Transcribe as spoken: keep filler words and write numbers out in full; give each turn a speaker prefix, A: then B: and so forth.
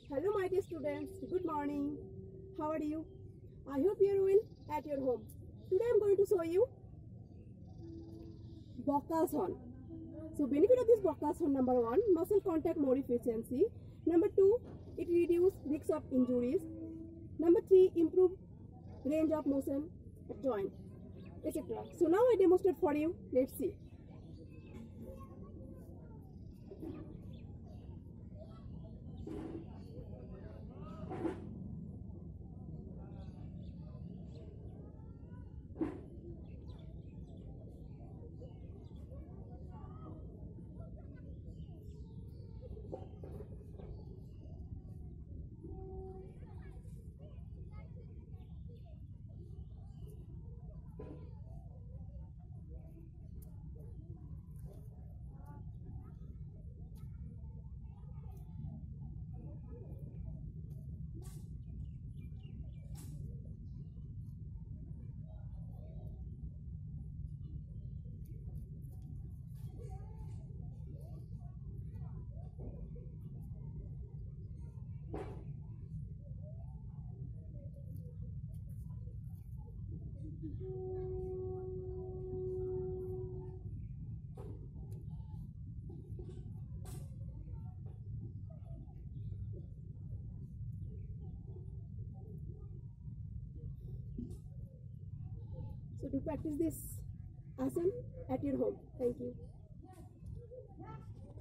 A: Hello my dear students, good morning. How are you? I hope you are well at your home. Today I am going to show you Bokasana. So benefit of this Bokasana: number one, muscle contact more efficiency. Number two, it reduces risk of injuries. Number three, improve range of motion at joint, et cetera. So now I demonstrate for you. Let's see. So to practice this asana at your home. Thank you.